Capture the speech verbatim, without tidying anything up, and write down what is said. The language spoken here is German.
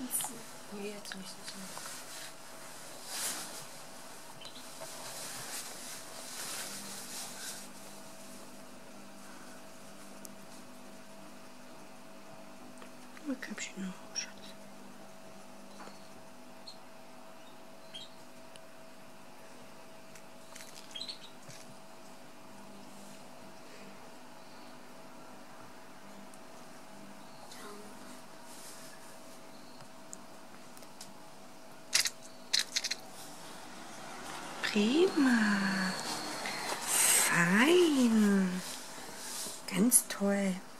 Nee, jetzt nicht so. Mein Köpfchen noch, Schatz. Prima. Fein. Ganz toll.